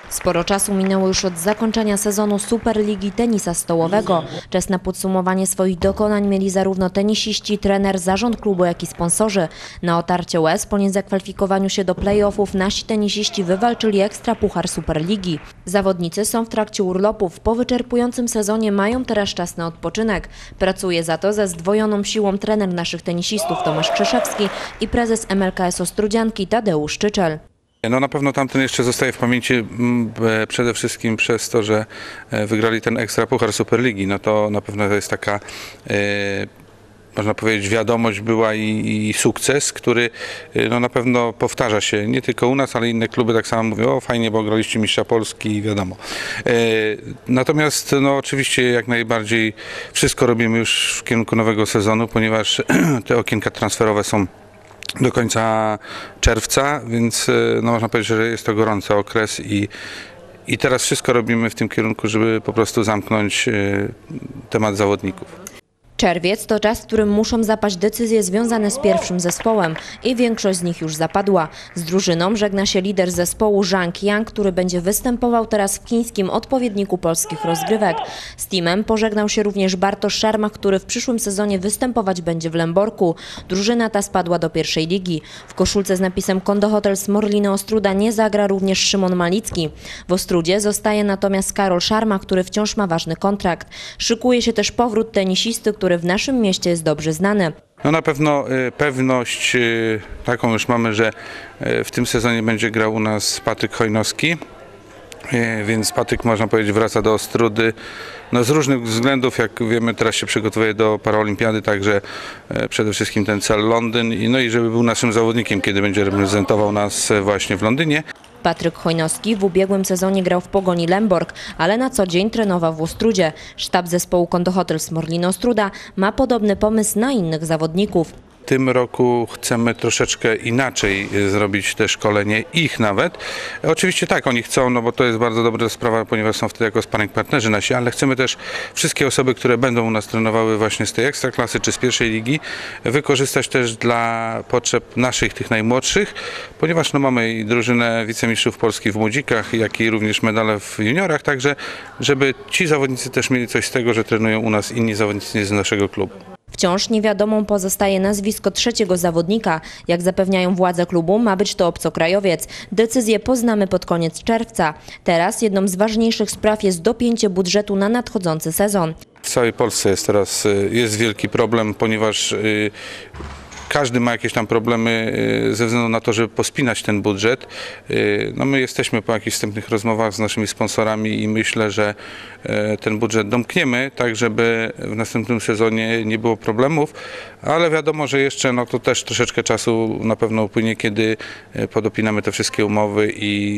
Sporo czasu minęło już od zakończenia sezonu Superligi Tenisa Stołowego. Czas na podsumowanie swoich dokonań mieli zarówno tenisiści, trener, zarząd klubu, jak i sponsorzy. Na otarcie łez po niezakwalifikowaniu się do play-offów nasi tenisiści wywalczyli ekstra puchar Superligi. Zawodnicy są w trakcie urlopów. Po wyczerpującym sezonie mają teraz czas na odpoczynek. Pracuje za to ze zdwojoną siłą trener naszych tenisistów Tomasz Krzeszewski i prezes MLKS Ostrudzianki Tadeusz Czyczel. No na pewno tamten jeszcze zostaje w pamięci przede wszystkim przez to, że wygrali ten ekstra puchar Superligi. No to na pewno to jest taka, można powiedzieć, wiadomość była i sukces, który no na pewno powtarza się nie tylko u nas, ale inne kluby tak samo mówią: o fajnie, bo graliście mistrza Polski i wiadomo. Natomiast no oczywiście jak najbardziej wszystko robimy już w kierunku nowego sezonu, ponieważ te okienka transferowe są do końca czerwca, więc no można powiedzieć, że jest to gorący okres i teraz wszystko robimy w tym kierunku, żeby po prostu zamknąć temat zawodników. Czerwiec to czas, w którym muszą zapaść decyzje związane z pierwszym zespołem i większość z nich już zapadła. Z drużyną żegna się lider zespołu Zhang Yang, który będzie występował teraz w chińskim odpowiedniku polskich rozgrywek. Z teamem pożegnał się również Bartosz Szarmach, który w przyszłym sezonie występować będzie w Lęborku. Drużyna ta spadła do pierwszej ligi. W koszulce z napisem Kondohotel Smorlina Ostruda nie zagra również Szymon Malicki. W Ostrudzie zostaje natomiast Karol Szarmach, który wciąż ma ważny kontrakt. Szykuje się też powrót tenisisty, który w naszym mieście jest dobrze znany. No na pewno pewność taką już mamy, że w tym sezonie będzie grał u nas Patryk Chojnowski, więc Patryk, można powiedzieć, wraca do Ostrudy. No z różnych względów, jak wiemy, teraz się przygotowuje do paraolimpiady, także przede wszystkim ten cel Londyn, no i żeby był naszym zawodnikiem, kiedy będzie reprezentował nas właśnie w Londynie. Patryk Chojnowski w ubiegłym sezonie grał w Pogoni Lęborg, ale na co dzień trenował w Ostrudzie. Sztab zespołu Kondohotel Smorlina Ostruda ma podobny pomysł na innych zawodników. W tym roku chcemy troszeczkę inaczej zrobić te szkolenie, ich nawet. Oczywiście tak, oni chcą, no bo to jest bardzo dobra sprawa, ponieważ są wtedy jako sparring partnerzy nasi, ale chcemy też wszystkie osoby, które będą u nas trenowały właśnie z tej ekstraklasy czy z pierwszej ligi, wykorzystać też dla potrzeb naszych, tych najmłodszych, ponieważ no mamy i drużynę wicemistrzów Polski w młodzikach, jak i również medale w juniorach, także żeby ci zawodnicy też mieli coś z tego, że trenują u nas inni zawodnicy z naszego klubu. Wciąż niewiadomą pozostaje nazwisko trzeciego zawodnika. Jak zapewniają władze klubu, ma być to obcokrajowiec. Decyzję poznamy pod koniec czerwca. Teraz jedną z ważniejszych spraw jest dopięcie budżetu na nadchodzący sezon. W całej Polsce jest wielki problem, ponieważ każdy ma jakieś tam problemy ze względu na to, żeby pospinać ten budżet. No my jesteśmy po jakichś wstępnych rozmowach z naszymi sponsorami i myślę, że ten budżet domkniemy, tak żeby w następnym sezonie nie było problemów, ale wiadomo, że jeszcze no to też troszeczkę czasu na pewno upłynie, kiedy podopinamy te wszystkie umowy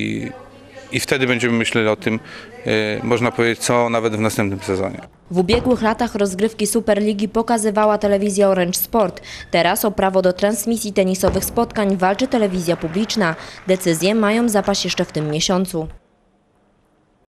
i wtedy będziemy myśleli o tym, można powiedzieć, co nawet w następnym sezonie. W ubiegłych latach rozgrywki Superligi pokazywała telewizja Orange Sport. Teraz o prawo do transmisji tenisowych spotkań walczy telewizja publiczna. Decyzje mają zapaść jeszcze w tym miesiącu.